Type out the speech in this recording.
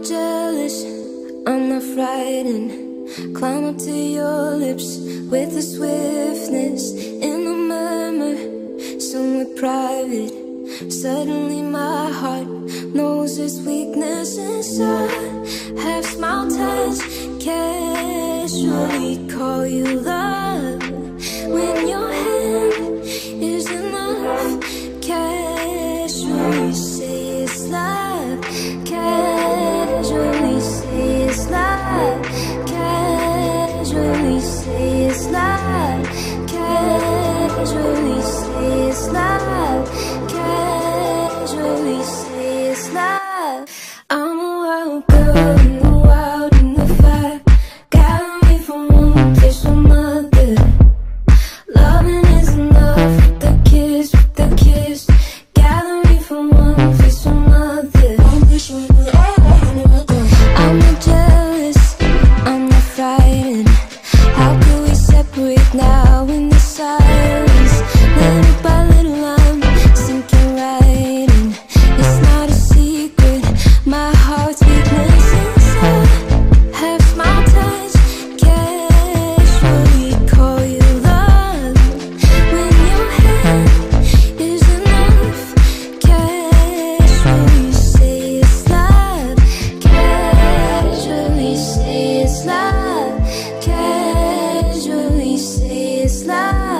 jealous, I'm not frightened. Climb up to your lips with a swiftness in the murmur, somewhere private. Suddenly my heart knows its weakness inside. Half smile touch, casually call you love. When your hand is enough, casually say it's love. Casually say it's love. Casually say it's love. Casually say it's love. Casually say it's love. I'm a wild girl in the wild, in the fire. Gather me from one place to another. Loving is enough with the kiss, with the kiss. Gather me from one place to another. I'm not jealous, I'm not frightened. How could we separate now in the silence? Little by little I'm sinking right in. It's not a secret, my heart's weakness inside. Half smile touch, casually call you love. When your hand is enough, casually say it's love. Casually say it's love. Casually say it's love.